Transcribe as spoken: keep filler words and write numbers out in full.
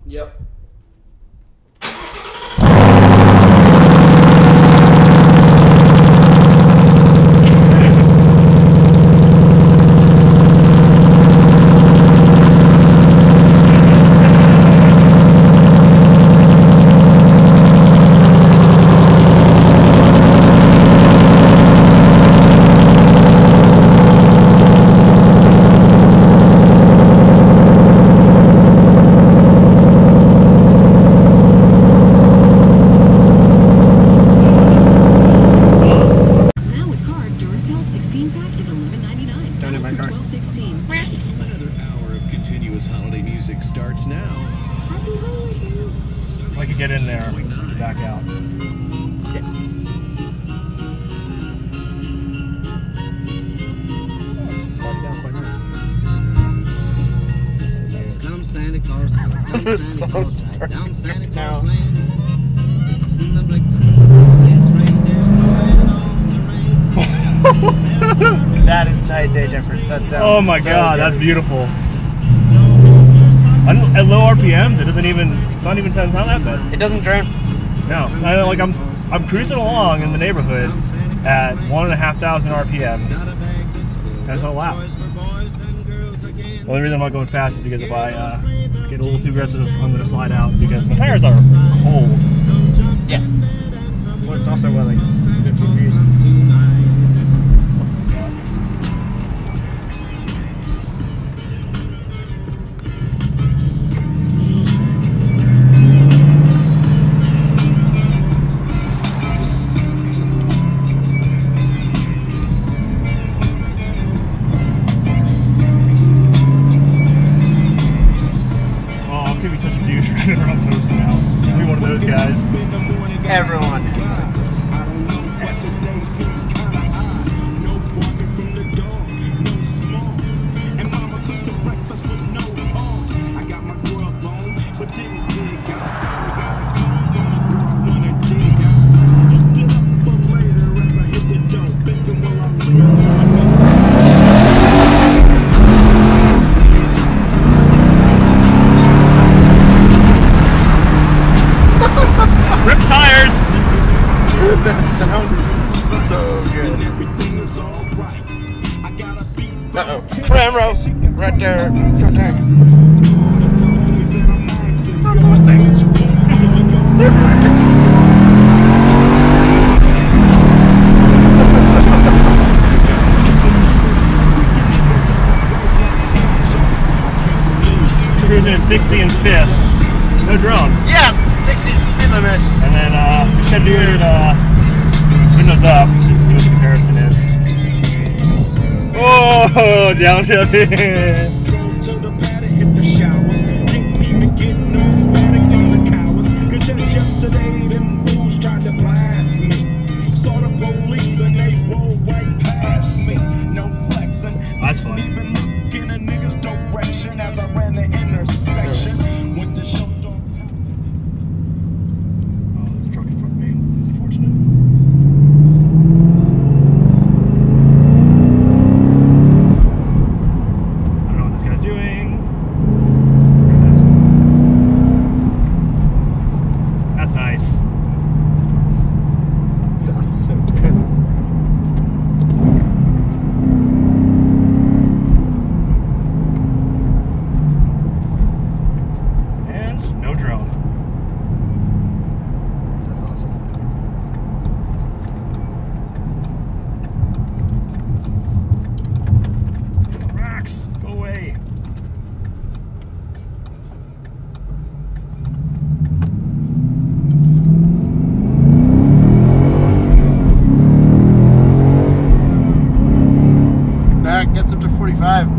Yep. If I could get in there, back out. Yeah. Come Santa Claus. This sounds perfect now. That is night and day difference. That sounds Oh my so god, good. that's beautiful. At low R P Ms, it doesn't even, it's not even sound that bad. It doesn't drone. No, I, like I'm, I'm cruising along in the neighborhood at one and a half thousand R P Ms. That's not loud. The only reason I'm not going fast is because if I uh, get a little too aggressive, I'm going to slide out because my tires are cold. Yeah. Well, it's also what, like fifty degrees. Something like that. I'm gonna be such a douche riding around post now. I'm one of those guys. Everyone has done this. Rip tires! That sounds so good. Uh-oh. Cramro! Right there. Right there. Oh, the Mustang. Cruising at sixty and fifth. No drone. Yes! sixty is the speed limit. And then uh, we just gotta do it uh, windows up just to see what the comparison is. Oh, down to the That's funny. Sounds so good. And no drone. That's awesome. Rocks, go away. Back gets up to forty-five.